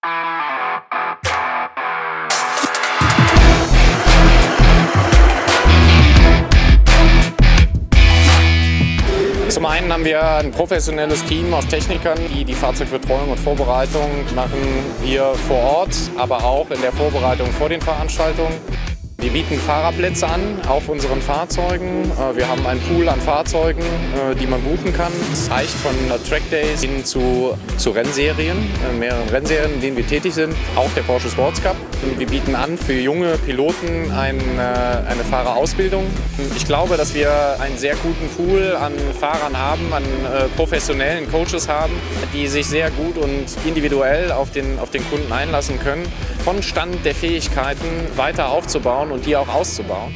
Zum einen haben wir ein professionelles Team aus Technikern, die die Fahrzeugbetreuung und Vorbereitung machen hier vor Ort, aber auch in der Vorbereitung vor den Veranstaltungen. Wir bieten Fahrerplätze an auf unseren Fahrzeugen. Wir haben einen Pool an Fahrzeugen, die man buchen kann. Es reicht von Trackdays hin zu Rennserien, mehreren Rennserien, in denen wir tätig sind. Auch der Porsche Sports Cup. Wir bieten an für junge Piloten eine Fahrerausbildung. Ich glaube, dass wir einen sehr guten Pool an Fahrern haben, an professionellen Coaches haben, die sich sehr gut und individuell auf den Kunden einlassen können, von Stand der Fähigkeiten weiter aufzubauen und die auch auszubauen.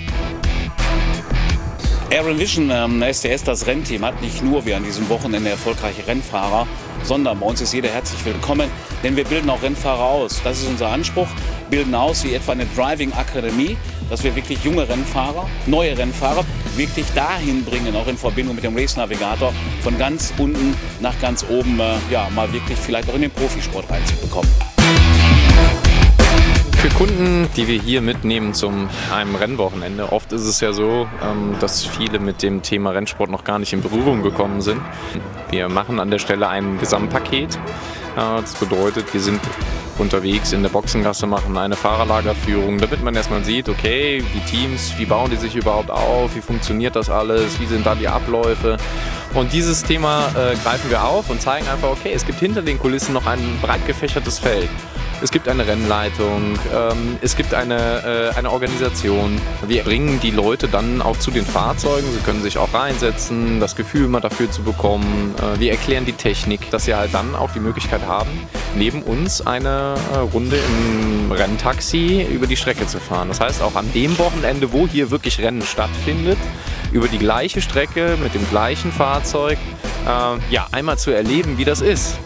Air-Vision STS, das Rennteam, hat nicht nur wie an diesem Wochenende erfolgreiche Rennfahrer, sondern bei uns ist jeder herzlich willkommen, denn wir bilden auch Rennfahrer aus. Das ist unser Anspruch, bilden aus wie etwa eine Driving Akademie, dass wir wirklich junge Rennfahrer, neue Rennfahrer wirklich dahin bringen, auch in Verbindung mit dem Race Navigator, von ganz unten nach ganz oben, ja, mal wirklich vielleicht auch in den Profisport reinzubekommen. Für Kunden, die wir hier mitnehmen zum einem Rennwochenende, oft ist es ja so, dass viele mit dem Thema Rennsport noch gar nicht in Berührung gekommen sind. Wir machen an der Stelle ein Gesamtpaket. Das bedeutet, wir sind unterwegs in der Boxengasse, machen eine Fahrerlagerführung, damit man erstmal sieht, okay, die Teams, wie bauen die sich überhaupt auf, wie funktioniert das alles, wie sind da die Abläufe. Und dieses Thema greifen wir auf und zeigen einfach, okay, es gibt hinter den Kulissen noch ein breit gefächertes Feld. Es gibt eine Rennleitung, es gibt eine Organisation. Wir bringen die Leute dann auch zu den Fahrzeugen, sie können sich auch reinsetzen, das Gefühl mal dafür zu bekommen. Wir erklären die Technik, dass sie halt dann auch die Möglichkeit haben, neben uns eine Runde im Renntaxi über die Strecke zu fahren. Das heißt, auch an dem Wochenende, wo hier wirklich Rennen stattfindet, über die gleiche Strecke mit dem gleichen Fahrzeug, ja, einmal zu erleben, wie das ist.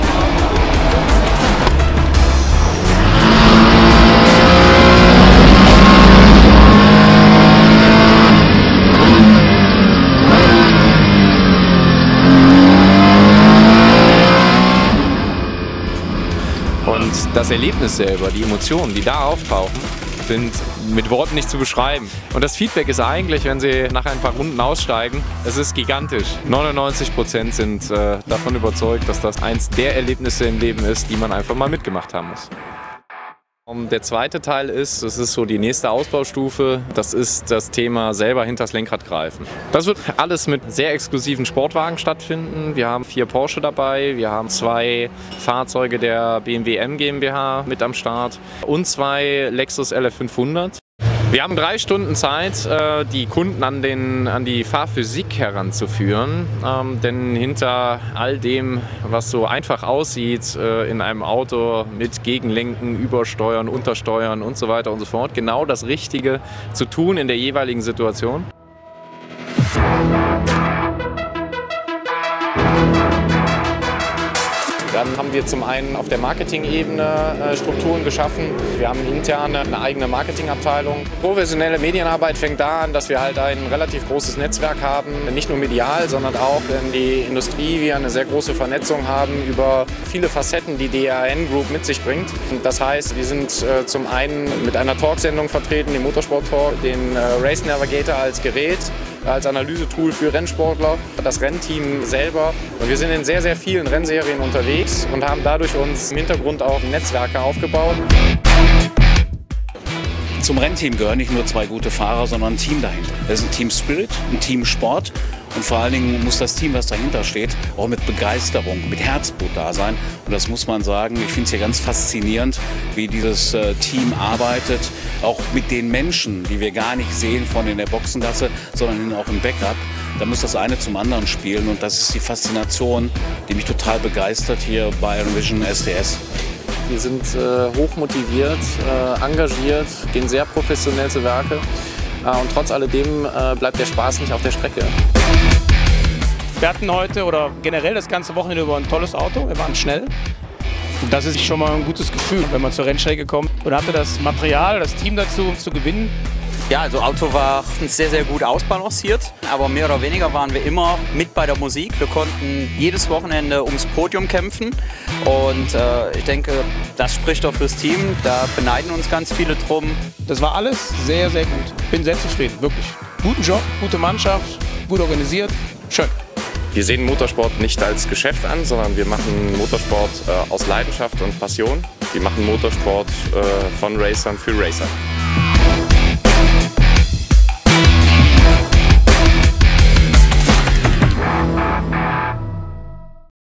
Und das Erlebnis selber, die Emotionen, die da auftauchen, sind mit Worten nicht zu beschreiben. Und das Feedback ist eigentlich, wenn Sie nach ein paar Runden aussteigen, es ist gigantisch. 99% sind davon überzeugt, dass das eins der Erlebnisse im Leben ist, die man einfach mal mitgemacht haben muss. Der zweite Teil ist, das ist so die nächste Ausbaustufe, das ist das Thema selber hinters Lenkrad greifen. Das wird alles mit sehr exklusiven Sportwagen stattfinden. Wir haben 4 Porsche dabei, wir haben 2 Fahrzeuge der BMW M GmbH mit am Start und 2 Lexus LF500. Wir haben 3 Stunden Zeit, die Kunden an die Fahrphysik heranzuführen, denn hinter all dem, was so einfach aussieht in einem Auto mit Gegenlenken, Übersteuern, Untersteuern und so weiter und so fort, genau das Richtige zu tun in der jeweiligen Situation. Dann haben wir zum einen auf der Marketing-Ebene Strukturen geschaffen. Wir haben intern eine eigene Marketingabteilung. Professionelle Medienarbeit fängt da an, dass wir halt ein relativ großes Netzwerk haben. Nicht nur medial, sondern auch in die Industrie. Wir eine sehr große Vernetzung haben über viele Facetten, die die DRN Group mit sich bringt. Das heißt, wir sind zum einen mit einer Talksendung vertreten, dem Motorsport Talk, den Race Navigator als Gerät, als Analysetool für Rennsportler, das Rennteam selber. Und wir sind in sehr, sehr vielen Rennserien unterwegs und haben dadurch uns im Hintergrund auch Netzwerke aufgebaut. Zum Rennteam gehören nicht nur 2 gute Fahrer, sondern ein Team dahinter. Das ist ein Team Spirit, ein Team Sport. Und vor allen Dingen muss das Team, was dahinter steht, auch mit Begeisterung, mit Herzblut da sein. Und das muss man sagen, ich finde es hier ganz faszinierend, wie dieses Team arbeitet. Auch mit den Menschen, die wir gar nicht sehen von in der Boxengasse, sondern auch im Backup. Da muss das eine zum anderen spielen. Und das ist die Faszination, die mich total begeistert hier bei Air-Vision STS. Wir sind hoch motiviert, engagiert, gehen sehr professionell zu Werke. Und trotz alledem bleibt der Spaß nicht auf der Strecke. Wir hatten heute oder generell das ganze Wochenende über ein tolles Auto. Wir waren schnell. Und das ist schon mal ein gutes Gefühl, wenn man zur Rennstrecke kommt und hatte das Material, das Team dazu, um zu gewinnen. Ja, also Auto war sehr, sehr gut ausbalanciert, aber mehr oder weniger waren wir immer mit bei der Musik. Wir konnten jedes Wochenende ums Podium kämpfen und ich denke, das spricht doch fürs Team. Da beneiden uns ganz viele drum. Das war alles sehr, sehr gut. Bin sehr zufrieden, wirklich. Guten Job, gute Mannschaft, gut organisiert, schön. Wir sehen Motorsport nicht als Geschäft an, sondern wir machen Motorsport aus Leidenschaft und Passion. Wir machen Motorsport von Racern für Racer.